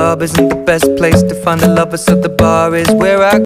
club isn't the best place to find a lover, so the bar is where I